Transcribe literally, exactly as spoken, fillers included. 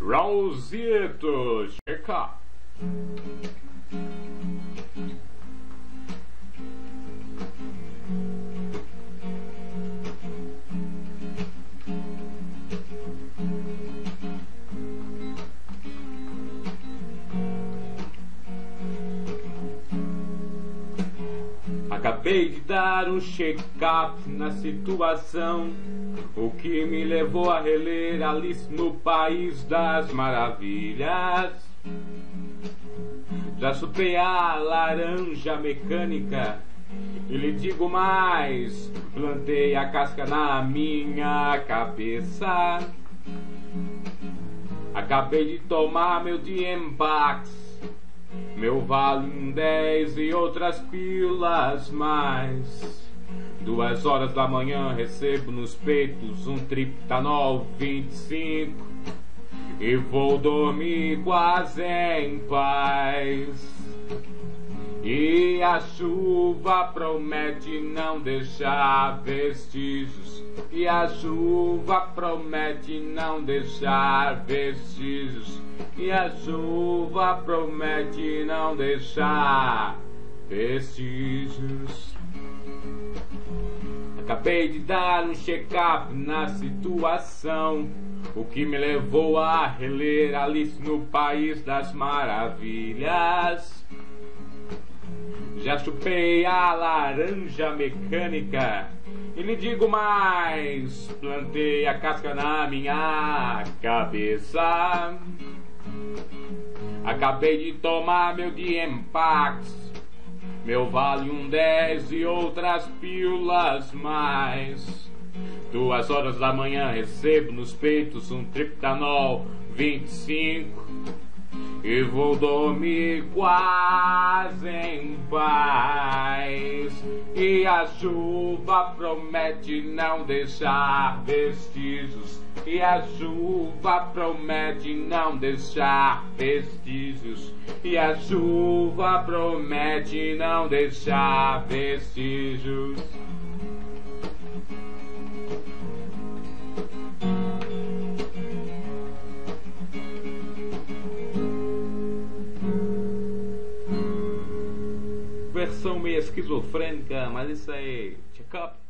Raulzito, checa. Acabei de dar um check-up na situação, o que me levou a reler Alice no País das Maravilhas. Já chupei a laranja mecânica e lhe digo mais, plantei a casca na minha cabeça. Acabei de tomar meu Diempax, meu Valium dez e outras pílulas mais. Duas horas da manhã recebo nos peitos um Triptanol vinte e cinco e vou dormir quase em paz. E a chuva promete não deixar vestígios, e a chuva promete não deixar vestígios, e a chuva promete não deixar vestígios. Acabei de dar um check-up na situação, o que me levou a reler Alice no País das Maravilhas. Já chupei a laranja mecânica e lhe digo mais, plantei a casca na minha cabeça. Acabei de tomar meu Diempax, meu Valium dez e outras pílulas mais. Duas horas da manhã recebo nos peitos um Triptanol vinte e cinco e vou dormir quase em paz. E a chuva promete não deixar vestígios, e a chuva promete não deixar vestígios, e a chuva promete não deixar vestígios. Versão meio esquizofrênica, mas isso aí, check up.